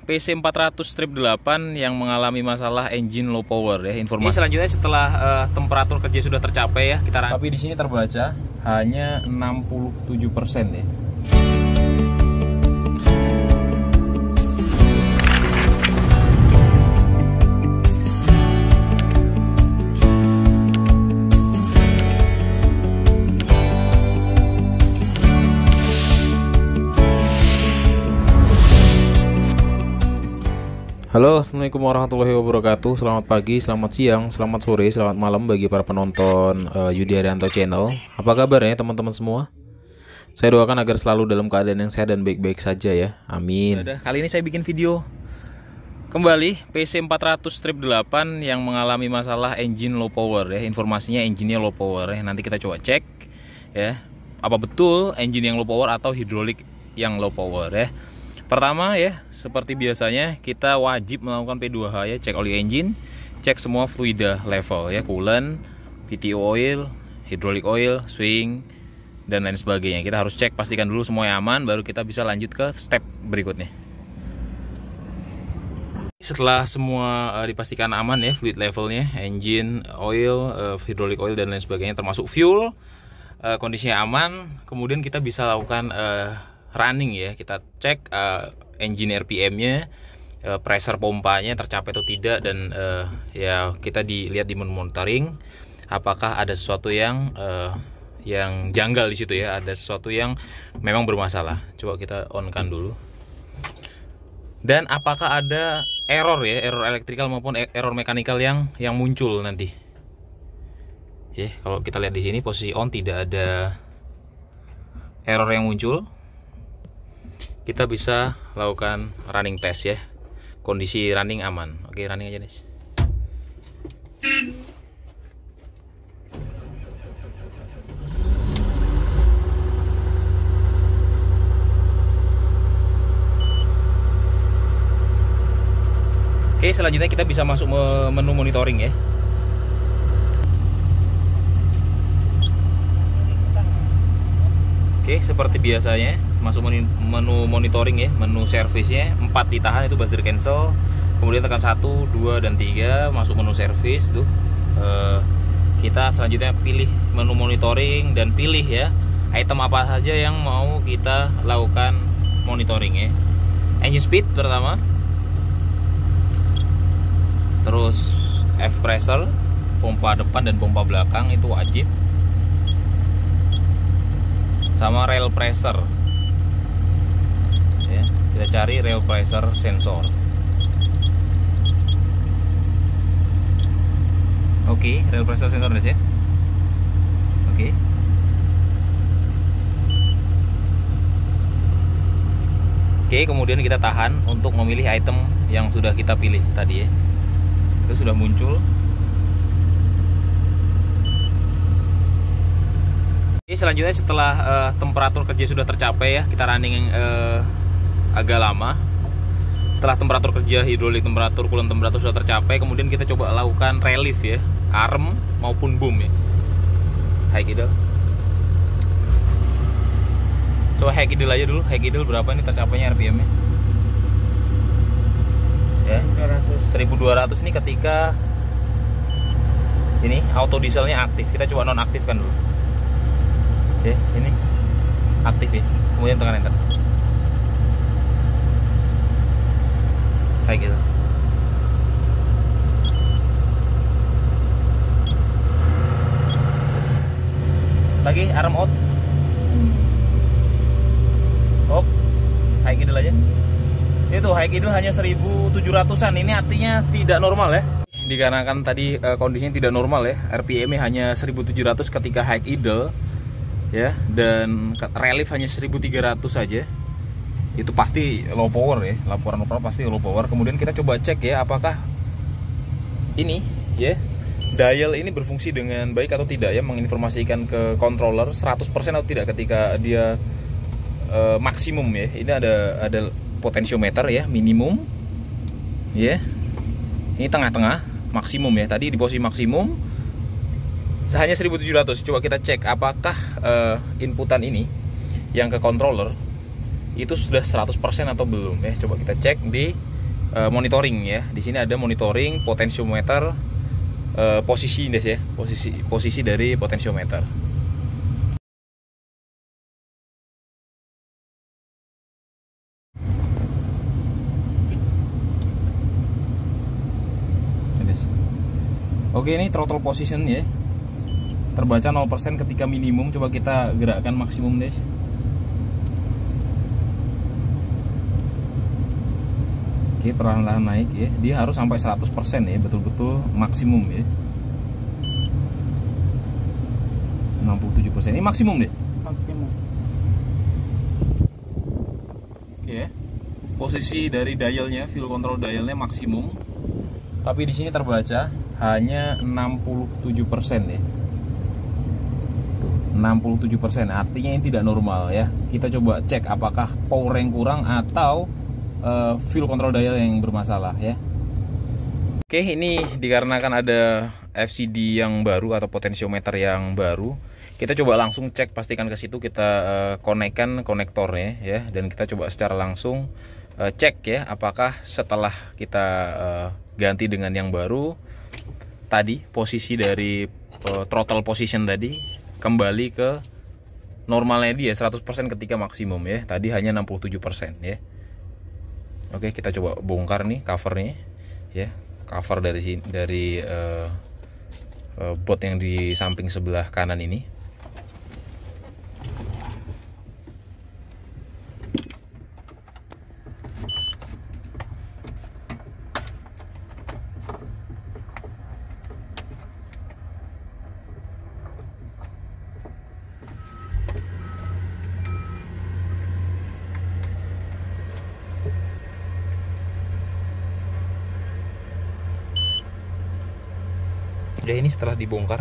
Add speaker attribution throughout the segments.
Speaker 1: PC400-8 yang mengalami masalah engine low power ya. Informasi selanjutnya setelah temperatur kerja sudah tercapai ya, tapi di sini terbaca hanya 67% ya. Halo, assalamualaikum warahmatullahi wabarakatuh. Selamat pagi, selamat siang, selamat sore, selamat malam bagi para penonton Yudi Arianto Channel. Apa kabarnya teman-teman semua? Saya doakan agar selalu dalam keadaan yang sehat dan baik-baik saja ya. Amin. Kali ini saya bikin video kembali PC400-8 yang mengalami masalah engine low power ya. Informasinya engine-nya low power ya. Nanti kita coba cek ya, apa betul engine yang low power atau hidrolik yang low power ya. Pertama ya, seperti biasanya kita wajib melakukan P2H ya, cek oli engine, cek semua fluida level ya, coolant, PTO oil, hydraulic oil, swing, dan lain sebagainya. Kita harus cek, pastikan dulu semuanya aman, baru kita bisa lanjut ke step berikutnya. Setelah semua dipastikan aman ya, fluid levelnya, engine, oil, hydraulic oil, dan lain sebagainya, termasuk fuel, kondisinya aman, kemudian kita bisa lakukan running ya, kita cek engine RPM-nya, pressure pompanya tercapai atau tidak, dan ya kita dilihat di monitoring apakah ada sesuatu yang janggal di situ ya, ada sesuatu yang memang bermasalah. Coba kita on-kan dulu. Dan apakah ada error ya, error elektrikal maupun error mekanikal yang muncul nanti. Ya, kalau kita lihat di sini posisi on tidak ada error yang muncul. Kita bisa lakukan running test ya, kondisi running aman. Oke, running aja guys. Oke, selanjutnya kita bisa masuk menu monitoring ya. Oke, seperti biasanya masuk menu monitoring ya, menu servisnya 4 ditahan itu buzzer cancel, kemudian tekan 1, 2, dan 3 masuk menu service tuh. Kita selanjutnya pilih menu monitoring dan pilih ya item apa saja yang mau kita lakukan monitoring ya. Engine speed pertama, terus F pressure, pompa depan dan pompa belakang itu wajib, sama rail pressure ya, kita cari rail pressure sensor. Oke, rail pressure sensor ya. Oke. Oke, kemudian kita tahan untuk memilih item yang sudah kita pilih tadi ya. Itu sudah muncul. Selanjutnya setelah temperatur kerja sudah tercapai ya, kita running agak lama. Setelah temperatur kerja hidrolik, temperatur coolant, temperatur sudah tercapai, kemudian kita coba lakukan relief ya, arm maupun boom ya. High idle. Coba high idle aja dulu. High idle berapa nih tercapainya RPM-nya? Ya, 1200 ini ketika ini auto dieselnya aktif. Kita coba nonaktifkan dulu. Oke, ini aktif ya, kemudian tekan enter. Kayak gitu. Lagi arm out. Hop, high idle aja. Itu high idle hanya 1700-an. Ini artinya tidak normal ya. Dikarenakan tadi kondisinya tidak normal ya, RPM-nya hanya 1700 ketika high idle ya, dan relief hanya 1300 saja. Itu pasti low power ya, laporan low power pasti low power. Kemudian kita coba cek ya, apakah ini ya dial ini berfungsi dengan baik atau tidak ya, menginformasikan ke controller 100% atau tidak ketika dia maksimum ya. Ini ada potentiometer ya, minimum ya. Ini tengah-tengah, maksimum ya. Tadi di posisi maksimum hanya 1700. Coba kita cek apakah inputan ini yang ke controller itu sudah 100% atau belum ya. Coba kita cek di monitoring ya. Di sini ada monitoring potensiometer, posisi Des ya, posisi dari potensiometer. Oke, ini throttle position ya. Terbaca 0% ketika minimum. Coba kita gerakkan maksimum Des. Oke, perlahan-lahan naik ya. Dia harus sampai 100% ya, betul-betul maksimum ya. 67%. Ini maksimum deh.
Speaker 2: Maksimum.
Speaker 1: Oke ya. Posisi dari dialnya, fuel control dialnya maksimum. Tapi di sini terbaca hanya 67% ya. Tuh, 67%. Artinya ini tidak normal ya. Kita coba cek apakah power yang kurang atau fuel control dial yang bermasalah ya. Oke, ini dikarenakan ada FCD yang baru atau potensiometer yang baru. Kita coba langsung cek, pastikan ke situ kita konekkan konektornya ya, dan kita coba secara langsung cek ya apakah setelah kita ganti dengan yang baru tadi posisi dari throttle position tadi kembali ke normalnya dia 100% ketika maksimum ya. Tadi hanya 67% ya. Oke, kita coba bongkar nih covernya ya, cover dari bot yang di samping sebelah kanan ini. Ya, ini setelah dibongkar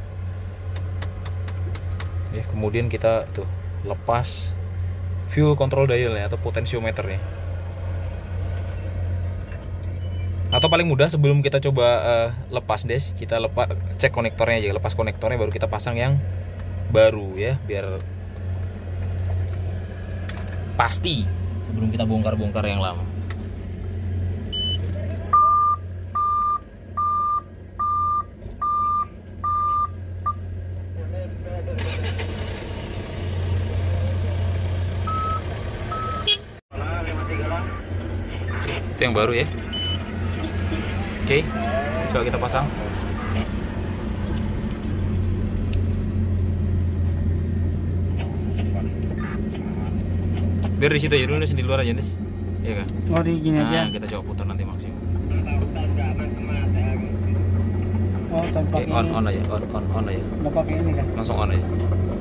Speaker 1: ya, kemudian kita tuh lepas fuel control dial ya, atau potensiometernya. Atau paling mudah sebelum kita coba lepas Des, kita cek konektornya aja, lepas konektornya baru kita pasang yang baru ya, biar pasti sebelum kita bongkar-bongkar yang lama. Itu yang baru ya. Oke, coba kita pasang. Biar di situ aja dulu, di luar aja Des. Iya kan?
Speaker 2: Oh, di gini aja.
Speaker 1: Kita coba putar nanti maksimum.
Speaker 2: Oh, tanpa
Speaker 1: Oke, on aja, on aja.
Speaker 2: Nggak pakai ini kan?
Speaker 1: Langsung on aja.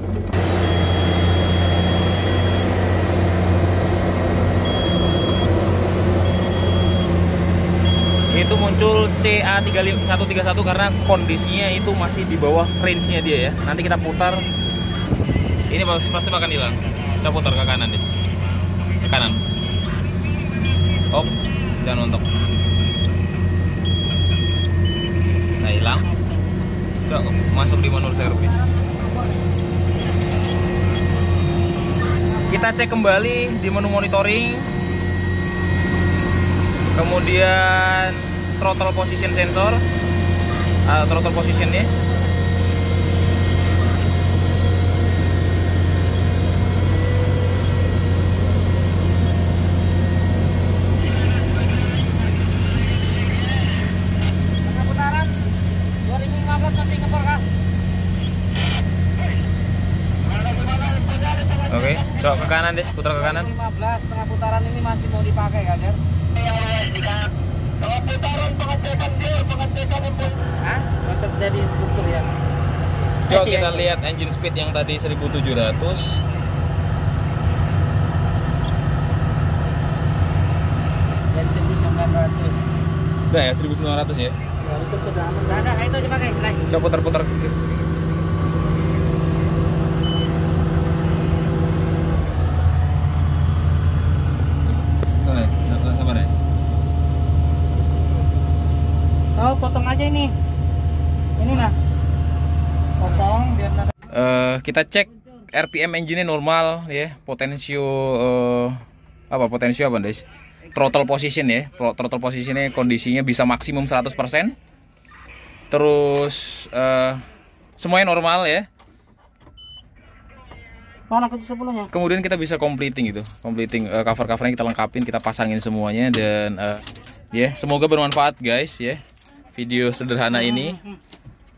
Speaker 1: Itu muncul CA131 karena kondisinya itu masih di bawah range-nya dia ya. Nanti kita putar. Ini pasti akan hilang. Kita putar ke kanan, Des. Ke kanan. Oh, jangan untuk. Nah, hilang. Coba masuk di menu service. Kita cek kembali di menu monitoring. Kemudian throttle position sensor, throttle positionnya.
Speaker 2: Tengah putaran 2015 masih ngepor kah?
Speaker 1: Oke, coba ke kanan Des, putar ke kanan.
Speaker 2: 2015 tengah putaran ini masih mau dipakai kan ya? Hah? Tetap jadi instruktur ya.
Speaker 1: Coba kita lihat engine speed yang tadi 1700.
Speaker 2: Dari 1900.
Speaker 1: Udah ya 1900 ya.
Speaker 2: Ya, itu sudah aman. Nggak ada, itu aja pakai.
Speaker 1: Coba putar-putar. Sabar ya.
Speaker 2: Oh, potong aja ini. Ini nah. Potong biar
Speaker 1: Kita cek RPM engine-nya normal ya. Potensio apa Des? throttle position ya. Throttle positionnya kondisinya bisa maksimum 100%. Terus semuanya normal ya.
Speaker 2: Mana kunci 10-nya?
Speaker 1: Kemudian kita bisa completing cover-covernya kita lengkapin, kita pasangin semuanya dan ya, semoga bermanfaat guys ya. Video sederhana ini.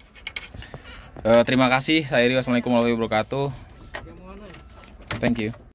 Speaker 1: Terima kasih. Saya Rio. Wassalamualaikum warahmatullahi wabarakatuh. Thank you.